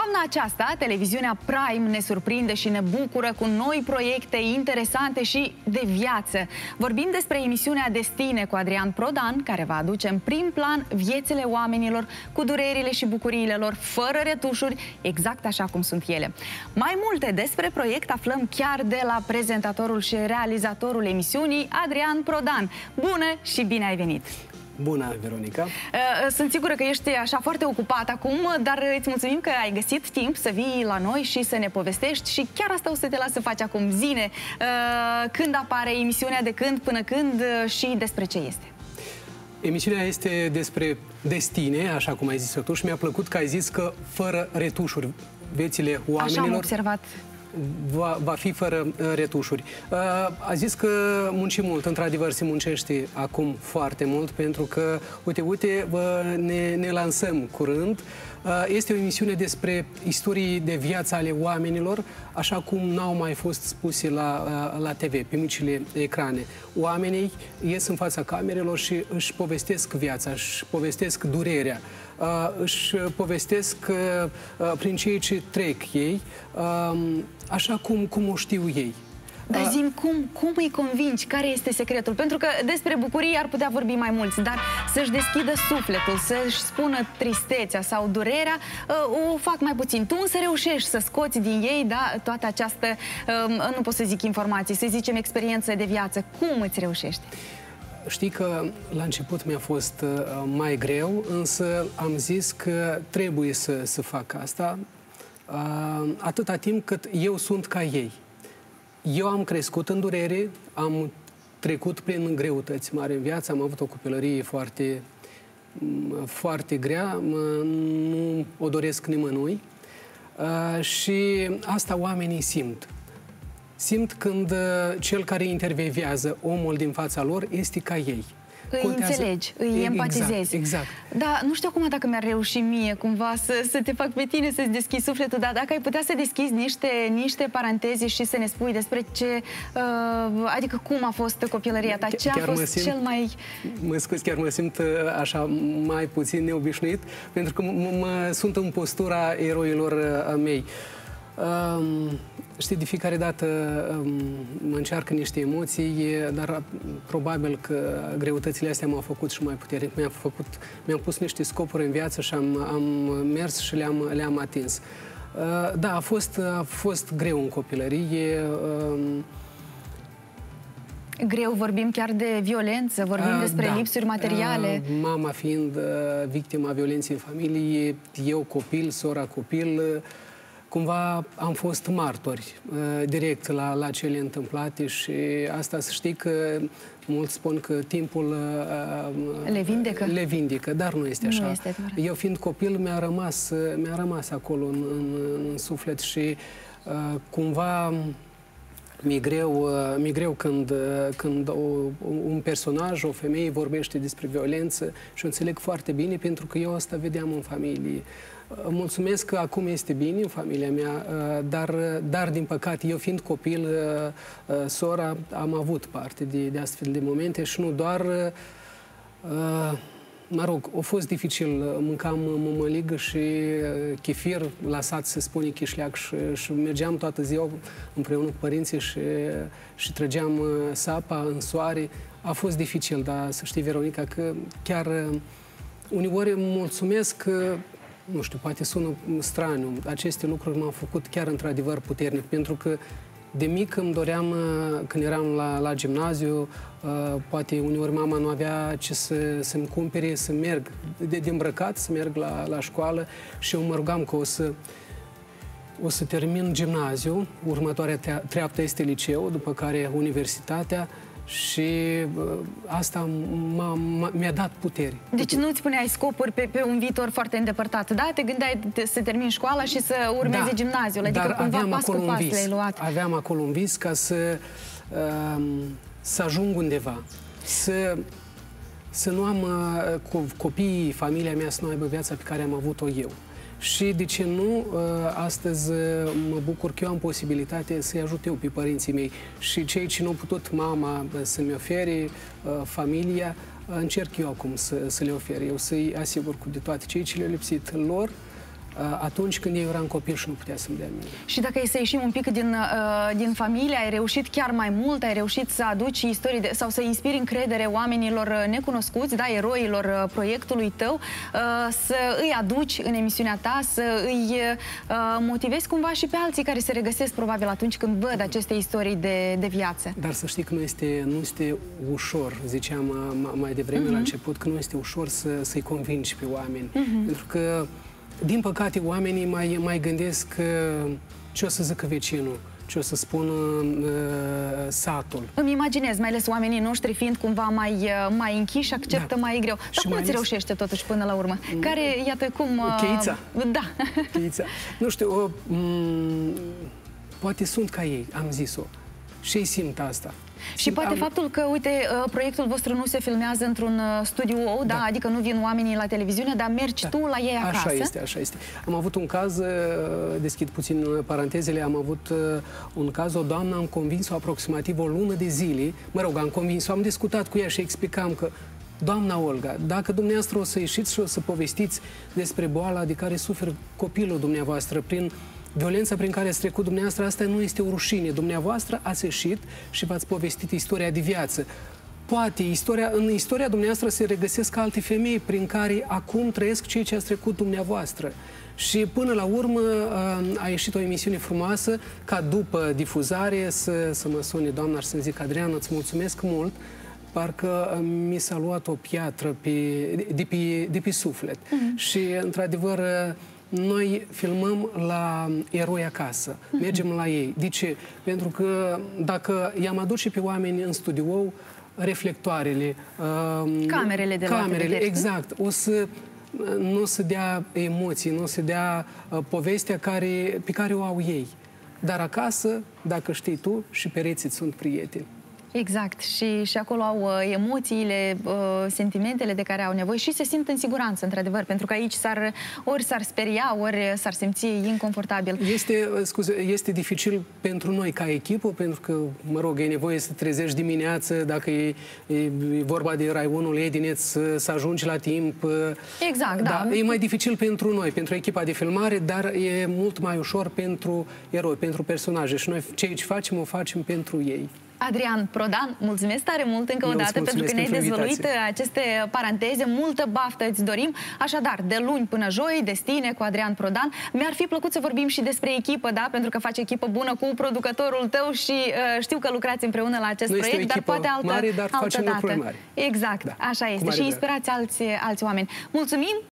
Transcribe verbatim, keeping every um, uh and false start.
Toamna aceasta, televiziunea Prime ne surprinde și ne bucură cu noi proiecte interesante și de viață. Vorbim despre emisiunea Destine cu Adrian Prodan, care va aduce în prim plan viețile oamenilor cu durerile și bucuriile lor, fără retușuri, exact așa cum sunt ele. Mai multe despre proiect aflăm chiar de la prezentatorul și realizatorul emisiunii, Adrian Prodan. Bună și bine ai venit! Bună, Veronica! Sunt sigură că ești așa foarte ocupat acum, dar îți mulțumim că ai găsit timp să vii la noi și să ne povestești și chiar asta o să te las să faci acum. Zine, când apare emisiunea, de când până când și despre ce este? Emisiunea este despre destine, așa cum ai zis-o tu, și mi-a plăcut că ai zis că fără retușuri, viețile oamenilor... Așa am observat. Va, va fi fără uh, retușuri. Uh, a zis că muncim mult, într-adevăr se muncește acum foarte mult, pentru că, uite, uite, uh, ne, ne lansăm curând. Uh, este o emisiune despre istorii de viață ale oamenilor, așa cum n-au mai fost spuse la, uh, la T V, pe micile ecrane. Oamenii ies în fața camerelor și își povestesc viața, își povestesc durerea. Uh, își povestesc uh, prin ceea ce trec ei, uh, așa cum, cum o știu ei. Dar zi-mi, cum, cum îi convingi? Care este secretul? Pentru că despre bucurii ar putea vorbi mai mulți, dar să-și deschidă sufletul, să-și spună tristețea sau durerea, uh, o fac mai puțin. Tu însă reușești să scoți din ei, da, toată această, uh, nu pot să zic informații, să zicem experiență de viață. Cum îți reușești? Știi că la început mi-a fost uh, mai greu, însă am zis că trebuie să, să fac asta uh, atâta timp cât eu sunt ca ei. Eu am crescut în durere, am trecut prin greutăți mari în viață, am avut o copilărie foarte, foarte grea, nu o doresc nimănui uh, și asta oamenii simt. Simt când uh, cel care intervievează, omul din fața lor, este ca ei. Îi Contează... înțelegi, îi exact, empatizezi. Exact. Da, nu știu acum dacă mi-ar reuși mie cumva să, să te fac pe tine să-ți deschizi sufletul, dar dacă ai putea să deschizi niște, niște paranteze și să ne spui despre ce, uh, adică cum a fost copilăria ta, ce chiar a fost simt, cel mai... Mă scuzi, chiar mă simt așa mai puțin neobișnuit, pentru că mă sunt în postura eroilor mei. Um, știi, de fiecare dată um, mă încearcă niște emoții, dar probabil că greutățile astea m-au făcut și mai puternic. Mi-am făcut, mi-am pus niște scopuri în viață și am, am mers și le-am le-am atins. Uh, da, a fost, a fost greu în copilărie. Um, Greu, vorbim chiar de violență, vorbim uh, despre da. lipsuri materiale. Uh, mama fiind uh, victima violenței în familie, eu copil, sora copil, uh, cumva am fost martori uh, direct la, la cele întâmplate și asta să știi că mulți spun că timpul uh, le vindecă. Le vindecă, dar nu este așa. Nu este Eu fiind copil mi-a rămas, mi-a rămas acolo în, în, în suflet și uh, cumva mi-e greu, uh, mi-e greu când, uh, când o, un personaj, o femeie vorbește despre violență și o înțeleg foarte bine pentru că eu asta vedeam în familie. Mulțumesc că acum este bine în familia mea, dar, dar din păcate, eu fiind copil, sora, am avut parte de, de astfel de momente și nu doar, mă rog, a fost dificil. Mâncam mămăligă și chefir, lăsat să spune chișleac și, și mergeam toată ziua împreună cu părinții și, și trăgeam sapa în soare. A fost dificil, dar să știi, Veronica, că chiar uneori mulțumesc că nu știu, poate sună straniu. Aceste lucruri m-au făcut chiar într-adevăr puternic, pentru că de mic îmi doream, când eram la, la gimnaziu, poate uneori mama nu avea ce să, să-mi cumpere, să merg de, de îmbrăcat, să merg la, la școală și eu mă rugam că o să, o să termin gimnaziu, următoarea treaptă este liceu, după care universitatea, și uh, asta mi-a dat putere. Deci nu îți puneai scopuri pe, pe un viitor foarte îndepărtat, da? Te gândeai să termini școala și să urmeze da, gimnaziul, adică dar cumva aveam pas acolo cu pas un vis. le-ai luat. Aveam acolo un vis ca să, uh, să ajung undeva, să, să nu am uh, copiii, familia mea să nu aibă viața pe care am avut-o eu. Și, de ce nu, astăzi mă bucur că eu am posibilitate să-i ajut eu pe părinții mei. Și cei ce nu au putut mama să-mi ofere, familia, încerc eu acum să, să le ofer. Eu să-i asigur cu de toate cei ce le-au lipsit lor, atunci când eu eram copil și nu putea să-mi dea mie. Și dacă e să ieșim un pic din, din familie, ai reușit chiar mai mult, ai reușit să aduci istorii de, sau să inspiri încredere oamenilor necunoscuți, da, eroilor proiectului tău, să îi aduci în emisiunea ta, să îi motivezi cumva și pe alții care se regăsesc probabil atunci când văd aceste istorii de, de viață. Dar să știi că nu este, nu este ușor, ziceam mai devreme uh-huh. la început, că nu este ușor să, să-i convingi pe oameni. Uh-huh. Pentru că, din păcate, oamenii mai, mai gândesc ce o să zică vecinul, ce o să spună uh, satul. Îmi imaginez, mai ales oamenii noștri fiind cumva mai, mai închiși, acceptă da. mai greu. Dar și cum îți ales... reușește totuși până la urmă? Mm. Care, iată cum... Uh... Cheița? Da. Cheița. Nu știu, o, poate sunt ca ei, am zis-o. Și ei simt asta. Și poate am... faptul că, uite, proiectul vostru nu se filmează într-un studio, da, da, adică nu vin oamenii la televiziune, dar mergi da. tu la ei acasă. Așa este, așa este. Am avut un caz, deschid puțin parantezele, am avut un caz, o doamnă am convins-o aproximativ o lună de zile, mă rog, am convins-o, am discutat cu ea și explicam că doamna Olga, dacă dumneavoastră o să ieșiți și o să povestiți despre boala de care suferă copilul dumneavoastră prin violența prin care ați trecut dumneavoastră, asta nu este o rușine. Dumneavoastră ați ieșit și v-ați povestit istoria de viață. Poate istoria, în istoria dumneavoastră se regăsesc alte femei prin care acum trăiesc ceea ce ați trecut dumneavoastră. Și până la urmă a ieșit o emisiune frumoasă, ca după difuzare să, să mă sune doamna și să-mi zic: Adrian, îți mulțumesc mult, parcă mi s-a luat o piatră pe, de, pe, de pe suflet. Mm-hmm. Și, într-adevăr, noi filmăm la eroi acasă, mergem la ei. De ce? Pentru că dacă i-am aduce pe oameni în studio, reflectoarele, camerele de camerele, exact, o să nu o să dea emoții, nu o să dea uh, povestea care, pe care o au ei. Dar acasă, dacă știi tu, și pereții sunt prieteni. Exact. Și, și acolo au uh, emoțiile, uh, sentimentele de care au nevoie și se simt în siguranță, într-adevăr, pentru că aici s-ar, ori s-ar speria, ori s-ar simți inconfortabil. Este, scuze, este dificil pentru noi ca echipă, pentru că, mă rog, e nevoie să trezești dimineață, dacă e, e vorba de raionul Edineț, să, să ajungi la timp. Exact, da. da. E mai dificil pentru noi, pentru echipa de filmare, dar e mult mai ușor pentru eroi, pentru personaje. Și noi ceea ce facem, o facem pentru ei. Adrian Prodan, mulțumesc tare mult încă o dată pentru că ne-ai dezvăluit aceste paranteze. Multă baftă îți dorim. Așadar, de luni până joi, Destine cu Adrian Prodan. Mi-ar fi plăcut să vorbim și despre echipă, da? Pentru că faci echipă bună cu producătorul tău și uh, știu că lucrați împreună la acest nu proiect, dar poate altă, mare, dar altă facem dată. Mari. Exact, da, așa este. Și inspirați alți, alți oameni. Mulțumim!